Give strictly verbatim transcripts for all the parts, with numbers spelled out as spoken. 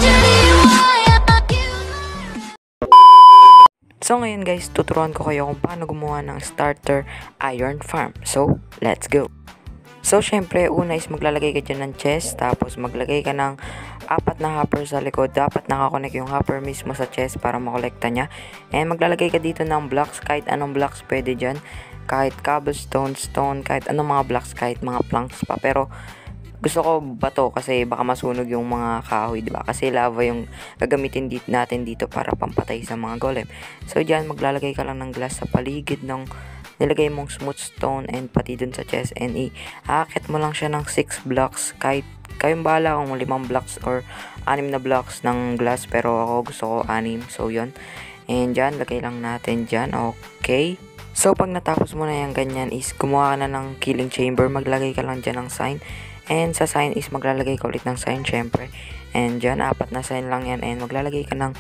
So ngayon guys, tuturuan ko kayo kung paano gumawa ng starter iron farm. So, let's go! So syempre, una is maglalagay ka dyan ng chest, tapos maglagay ka ng apat na hopper sa likod. Dapat nakakonect yung hopper mismo sa chest para makolekta niya. And maglalagay ka dito ng blocks, kahit anong blocks pwede dyan. Kahit cobblestone, stone, kahit anong mga blocks, kahit mga planks pa. Pero gusto ko bato kasi baka masunog yung mga kahoy, diba? Kasi lava yung gagamitin dito, natin dito para pampatay sa mga golem. So dyan, maglalagay ka lang ng glass sa paligid ng nilagay mong smooth stone and pati dun sa chest, and i-aakit mo lang siya ng six blocks. Kahit kayong bahala kung limang blocks or anim na blocks ng glass, pero ako gusto ko anim. So yun, and dyan, lagay lang natin dyan. Okay, so pag natapos mo na yung ganyan is gumawa ka na ng killing chamber. Maglagay ka lang dyan ng sign, and sa sign is maglalagay ka ulit ng sign syempre. And dyan, apat na sign lang yan, and maglalagay ka ng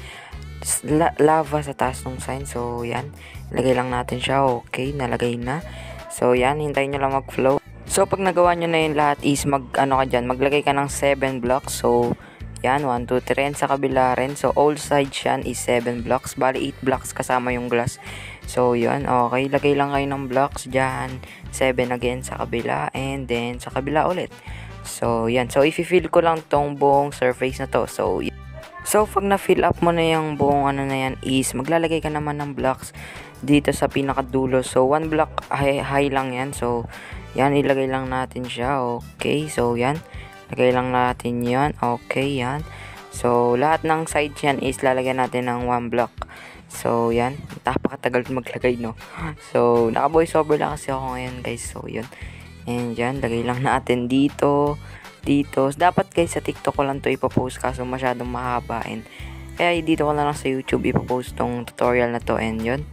la lava sa taas ng sign. So yan, ilagay lang natin siya. Okay, nalagay na. So yan, hintayin nyo lang mag flow. So pag nagawa nyo na yun lahat is mag ano ka dyan, maglagay ka ng seven blocks. So yan, one, two, three, and sa kabila rin. So all sides yan is seven blocks, bali eight blocks kasama yung glass. So yan, okay, lagay lang kayo ng blocks dyan, seven again sa kabila, and then sa kabila ulit. So yan, so i-fill ko lang tong buong surface na to. So So, pag na-fill up mo na yung buong ano na yan is, maglalagay ka naman ng blocks dito sa pinakadulo. So, one block high, high lang yan. So, yan, ilagay lang natin siya. Okay, so yan. Lagay lang natin yan. Okay, yan. So, lahat ng sides yan is lalagyan natin ng one block. So, yan. Napakatagal maglagay, no? So, naka-voice over lang kasi ako ngayon, guys. So, yun. And yan, lagay lang natin dito. Dito, dapat guys sa TikTok ko lang to ipopost kaso masyadong mahaba, and kaya dito ko na lang sa YouTube ipopost tong tutorial na to. And yun,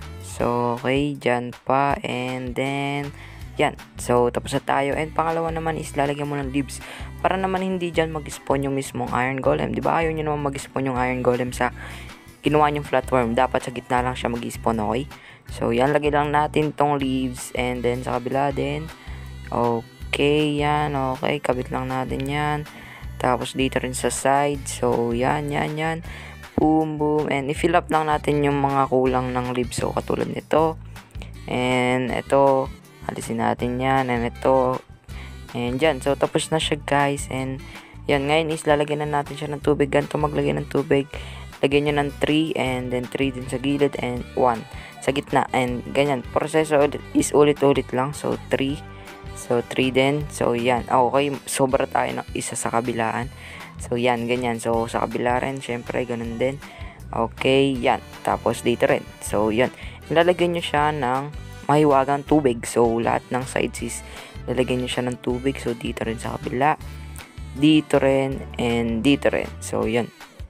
so okay, dyan pa, and then yan, so tapos na tayo. And pangalawa naman is lalagyan mo ng leaves para naman hindi dyan mag-spawn yung mismong iron golem, diba? Ayaw nyo naman mag-spawn yung iron golem sa ginawa nyong flatworm, dapat sa gitna lang siya mag-spawn. Okay, so yan, lagay lang natin tong leaves, and then sa kabila din. Okay, Okay, yan. Okay, kabit lang natin yan. Tapos dito rin sa side. So, yan, yan, yan. Boom, boom. And i-fill up lang natin yung mga kulang ng leaves. So, katulad nito. And ito, alisin natin yan. And ito. And yan. So, tapos na siya, guys. And yan, ngayon is lalagyan na natin siya ng tubig. Ganito maglagay ng tubig. Lagyan nyo ng three. And then three din sa gilid. And one sa gitna. And ganyan. Proseso is ulit-ulit lang. So, three. So, three din. So, yan. Okay, sobra tayo ng isa sa kabilaan. So, yan, ganyan. So, sa kabila rin, syempre, ganun din. Okay, yan. Tapos, dito rin. So, yan. Lalagyan nyo siya ng mahiwagang tubig. So, lahat ng sides is lalagyan nyo siya ng tubig. So, dito rin sa kabila. Dito rin. And dito rin. So, yan.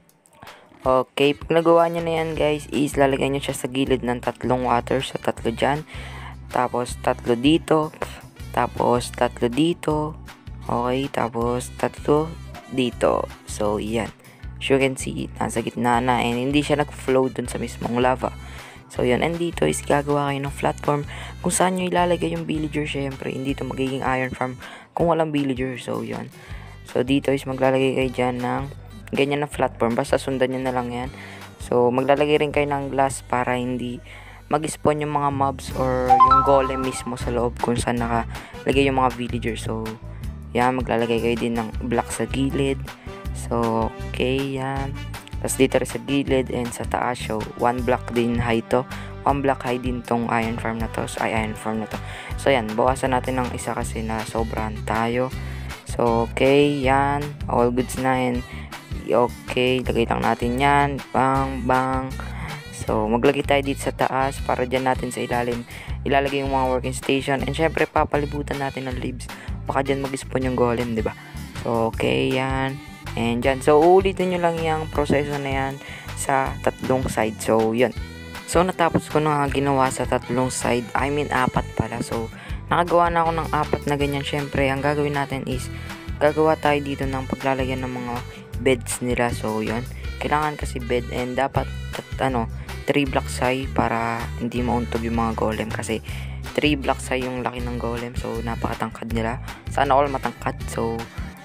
Okay, pag nagawa nyo na yan, guys, is lalagyan nyo siya sa gilid ng tatlong water. So, tatlo dyan. Tapos, tatlo dito. Tapos, tatlo dito. Okay, tapos, tatlo dito. So, yan. As you can see, nasa gitna na. And hindi siya nag-flow dun sa mismong lava. So, yan. And dito is gagawa kayo ng platform kung saan nyo ilalagay yung villager. Syempre, hindi ito magiging iron farm kung walang villager. So, yan. So, dito is maglalagay kayo dyan ng ganyan na platform. Basta sundan nyo na lang yan. So, maglalagay rin kayo ng glass para hindi mag-spawn yung mga mobs or yung golem mismo sa loob kung saan nakalagay yung mga villager. So, yan, maglalagay kayo din ng block sa gilid. So, okay, yan. Tapos dito rin sa gilid and sa taas. So, one block din high to. One block high din tong iron farm na to. So, ay, iron farm na to. So, yan, bawasan natin ng isa kasi na sobrahan tayo. So, okay, yan. All goods na, and okay, lagay lang natin yan. Bang, bang. So, maglagay tayo dito sa taas para dyan natin sa ilalim ilalagay yung mga working station. And syempre, papalibutan natin ng leaves. Baka dyan mag-spawn yung golem, diba? So, okay, yan. And dyan. So, uulitin nyo lang yung proseso na yan sa tatlong side. So, yun. So, natapos ko na ginawa sa tatlong side. I mean, apat pala. So, nakagawa na ako ng apat na ganyan. Syempre, ang gagawin natin is, gagawa tayo dito ng paglalagyan ng mga beds nila. So, yun. Kailangan kasi bed, and dapat, at, ano, three blocks high para hindi mauntog yung mga golem, kasi three blocks high yung laki ng golem. So napakatangkad nila, sana all matangkad. So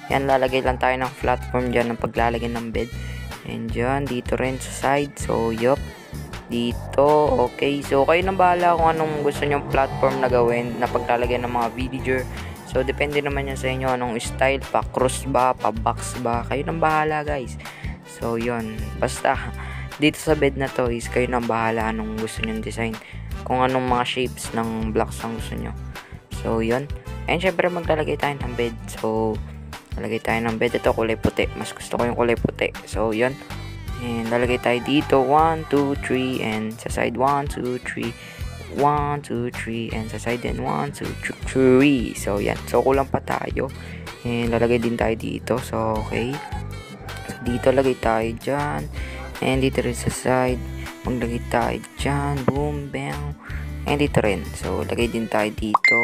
Yan, lalagay lang tayo ng platform dyan ng paglalagay ng bed. And dyan, dito rin sa side. So, yup. Dito, okay. So, kayo nang bahala kung anong gusto nyong platform na gawin na paglalagay ng mga villager. So, depende naman yan sa inyo anong style, pa cross ba, pa box ba. Kayo nang bahala, guys. So, yun. Basta, dito sa bed na to is kayo nang bahala anong gusto nyong design. Kung anong mga shapes ng blocks ang gusto nyo. So, yun. And syempre, maglalagay tayo ng bed. So, lalagay tayo ng bed. Ito, kulay puti. Mas gusto ko yung kulay puti. So, yun. And lalagay tayo dito. one, two, three. And sa side, one, two, three. one, two, three. And sa side din, one, two, three. So, yan. So, kulang pa tayo. And lalagay din tayo dito. So, okay. Dito, lagay tayo dyan. And dito rin sa side. Maglagay tayo dyan. Boom, bang. And dito rin. So, lagay din tayo dito.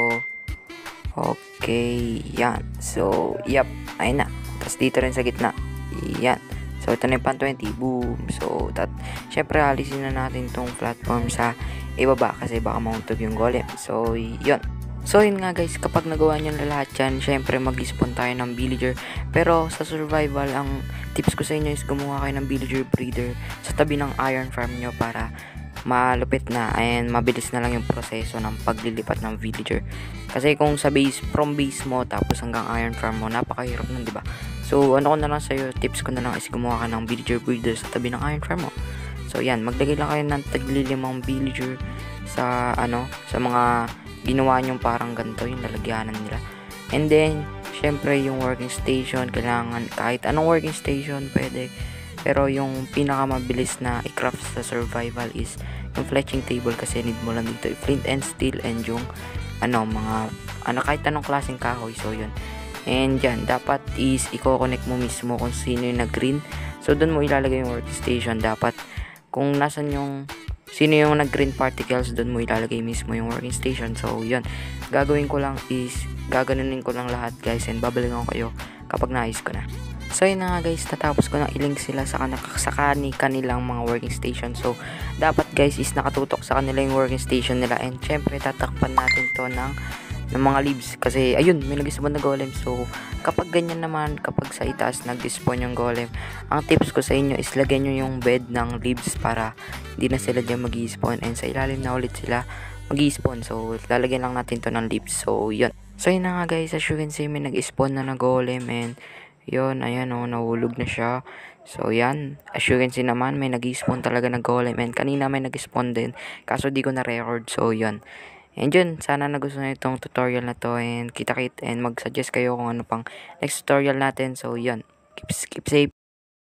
Okay. Yan. So, yep. Ayun na. Tapos dito rin sa gitna. Yan. So, ito na yung pan twenty. Boom. So, that, syempre, alisin na natin tong platform sa ibaba kasi baka mauntog yung golem. So, yun. So, yun nga guys, kapag nagawa nyo na lahat yan, syempre mag-spawn tayo ng villager. Pero sa survival, ang tips ko sa inyo is gumawa kayo ng villager breeder sa tabi ng iron farm nyo para malupit na and mabilis na lang yung proseso ng paglilipat ng villager. Kasi kung sa base, from base mo tapos hanggang iron farm mo, napakahirap nun, diba? So, ano ko na lang sa'yo, tips ko na lang is gumawa ka ng villager breeder sa tabi ng iron farm mo. So, yan, maglagay lang kayo ng taglilimang villager sa, ano, sa mga ginawa nyong parang ganito yung lalagyanan nila. And then, syempre yung working station, kailangan kahit anong working station pwede. Pero yung pinakamabilis na i-craft sa survival is yung fletching table kasi need mo lang dito flint and steel and yung ano, mga ano, kahit anong klaseng kahoy. So, yun. And yan, dapat is i-connect mo mismo kung sino yung nag-green. So, dun mo ilalagay yung working station. Dapat kung nasan yung sino yung nag-green particles, doon mo ilalagay mismo yung working station. So, yun. Gagawin ko lang is, gaganunin ko lang lahat, guys. And babalikan ko kayo kapag naayos ko na. So, yun na nga, guys. Natapos ko nang i-link sila sa, sa kani, kanilang mga working station. So, dapat, guys, is nakatutok sa kanila yung working station nila. And, syempre, tatakpan natin to ng ng mga leaves. Kasi, ayun, may nag-spawn na golem. So, kapag ganyan naman, kapag sa itaas nag-spawn yung golem, ang tips ko sa inyo is lagyan nyo yung bed ng leaves para hindi na sila dyan mag-spawn. And sa ilalim na ulit sila mag-spawn. So, lalagyan lang natin to ng leaves. So, yun. So, yun na nga guys. As you can see, may nag-spawn na na golem. And, yun, ayan o, oh, nahulog na siya. So, yan. As you can see naman, may nag-spawn talaga na golem. And, kanina may nag-spawn din. Kaso, di ko na-record. So, yun. And yun, sana nagustuhan nyo itong tutorial na to and kita-kit and mag-suggest kayo kung ano pang next tutorial natin. So yun, keep, keep safe.